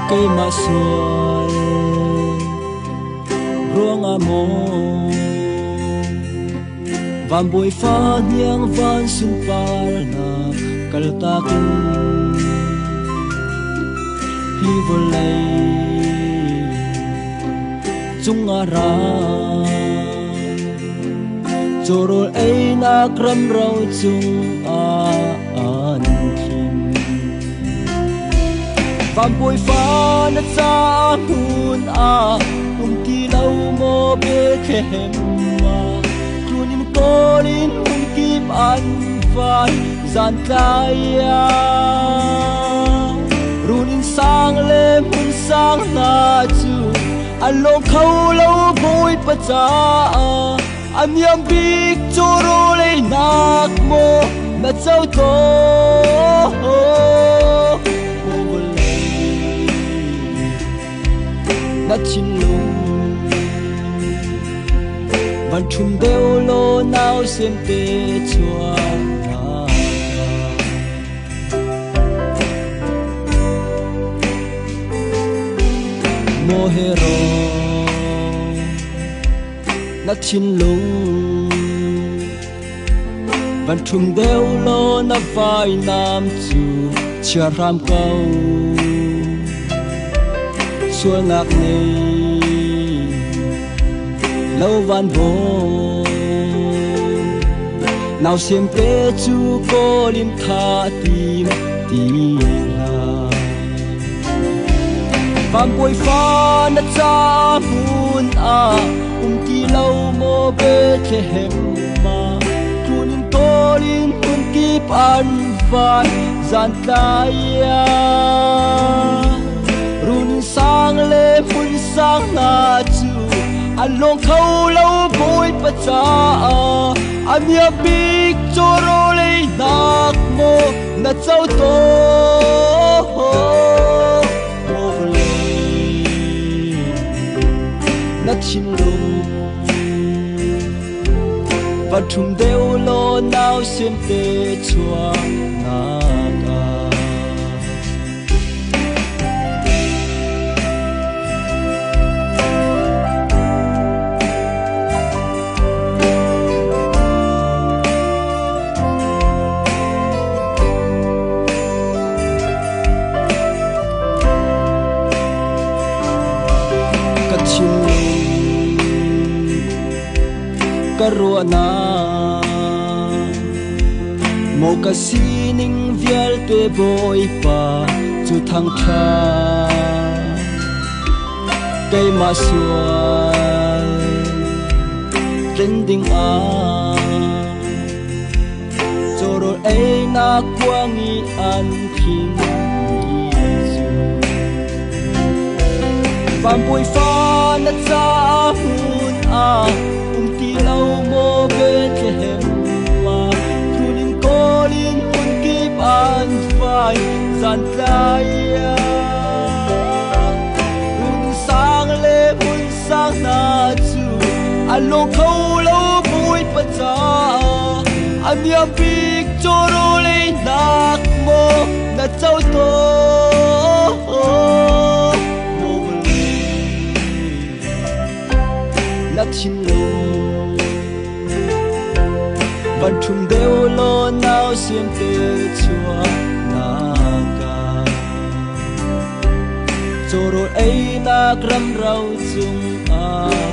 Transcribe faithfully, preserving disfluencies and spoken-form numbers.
cây mà xuân ruộng à mồ van bụi pha nhang van sun par na kaltakin hi volay chung ara chorol ai na kram rau chung a an thim van bụi pha na cha hun a um ti lau mo be khem Colin hun kim an vai zan kaya runin sang le mun sang na chu along khâu lâu vui pa cha am yam big choro le nak mo na chau to na chin lung van chum deo lo nao xem te chua mo hero na chin lung van chum deo lo na vai nam chu chia ram câu xua ngạc này lâu van vô nào xem te chu có lim tha tim tim la van bôi pha na cha mun a um ti lâu mo be che hem ma tunin tolin un kip an vai zan kaya run sang le phun sang na chu along khâu lâu bôi pa cha am ya big choro le nak mo na chau to overlay na chin lung và thum deo lo nao xem te chua na ka Karuana mo kasining vial te boy pa chu thang tha cây ma suai trending a choro ai na kwangi an kim van bụi pha na cha hun a lâu mo be khem ma tunin colin un kip an vai zan kaya un sang le un sang na chu along khâu lâu vui pa cha am yam big choro le nak mo na chau to mo na chin lo van chum deo lo nao xem te chua na ka choro ai na gram rau chung a